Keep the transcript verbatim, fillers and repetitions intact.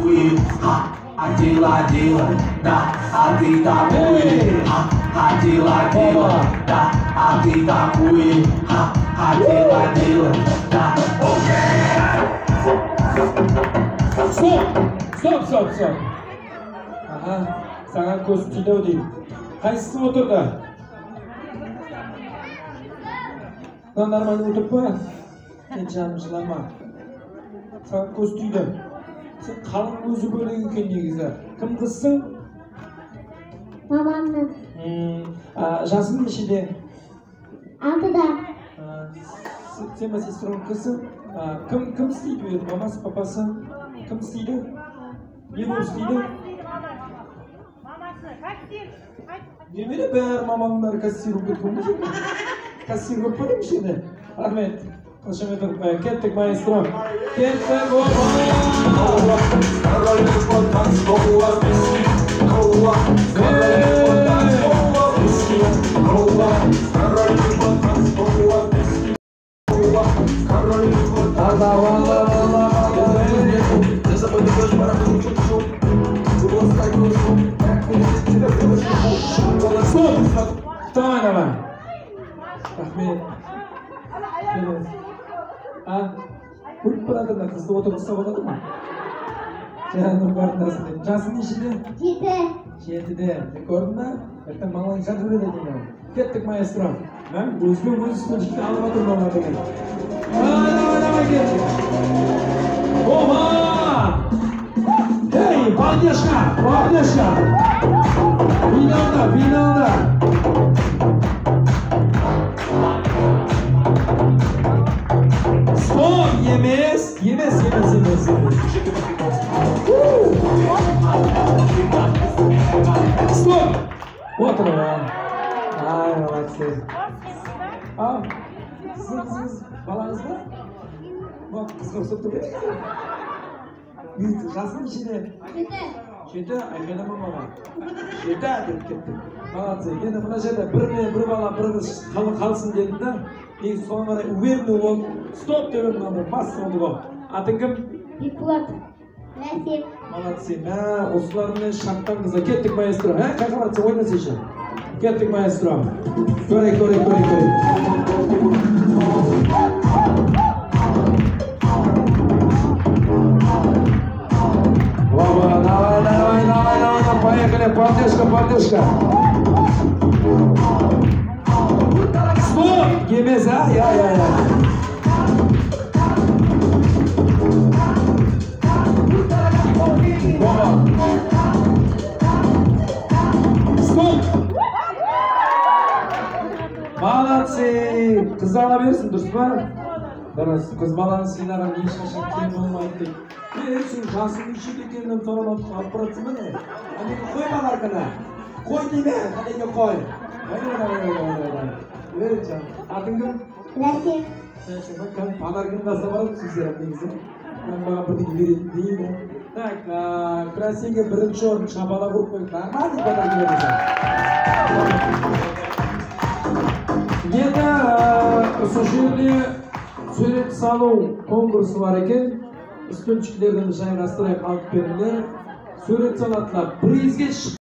такуй, ха, ходила, дила, да, а ты такуй, ха, ходила, дила, да, а ты такуй, ха, ходила, дила, да, Стоп! Стоп, стоп, стоп! Ага, саған көз тиді ау деймін. Қайсысы отырды? Мына нормально отырып па? Мен жаным жылама. Саған көз тиді. Сен қалың өзі бөлек екен негізі. Кім қызсың? Мамамның. Жасың нешеде? Алтыда. Сен бе сестрің қызсың? Кім кім істейді бері? Мамасы, папасы? Кім істейді? Не болып істейді? Мамасы, кассир. Немелі бәрі маманың бәрі кассир болып кеткен бе? Кассир көп па дейміз енді? Рахмет. Қошемет ұрып, кеттік маэстро. Кеттік, Давай, давай. Рахмет. А, көріп барады ма? Қызды отырғызса болады ма? Жаным қарындасым. Жасың нешеде? Жеті. Жетіде. Көрдің ба? Ертең балаң жатыр еді екен. Кеттік маэстро. Мен өзге өз студентті алып отырмын олар деген. Давай, давай, давай, кеттік. Оба! Эй, балдешка, балдешка! Финалда, финалда! Стоп, емес, емес, емес, емес, емес. Стоп! Отыр ба. Ай, молодцы. Ау, сіз, балаңыз ба? Қызға ұқсап тұр еді? Жасың нешеде? Жеті. Жеті, айқайлама маған. Жеті деп кеттік. Молодцы. Енді мына жерде бір бір бала бір қыз қалсын дедім да. Негізі соған қарай уверенный болып, стоп деп мынандай масса болды ғой. Атың кім? Бекболат. Рәсем. Молодцы. Мә, осылармен шаттан қызға. Кеттік маэстро. Ә, қайқа баратсың, ойнасайшы. Кеттік маэстро. Көрейік, көрейік, көрейік, көрейік. Опа, давай, давай, давай, давай, поехали, поддержка, поддержка. Стоп! Емес, а? Я, я, я. Стоп! Молодцы! Қыз ала берсін, дұрыс па? Дұрыс, қыз баланы сыйлаған ешқашан кем болмайды дейді. Мен сен жасың нешеде екенін соған алып баратсың ба не? Әнеге қой бала арқана. Қой дейме, әнеге қой. Айна, айна, айна, айна. Берін жан. Атың кім? Рәсем. Рәсем, кәм подаркын қасына барып сөздерім негізі. Мен баға бірдеңе беретін деймін. Так, Красиге бірінші орын шабала құрып қойып. Нормальный подарки бересің. Енді осы жерде сурет салу конкурсы бар екен. Үстінчіктердің жайғастырайық алып беріңдер. Сурет салатылар. Призге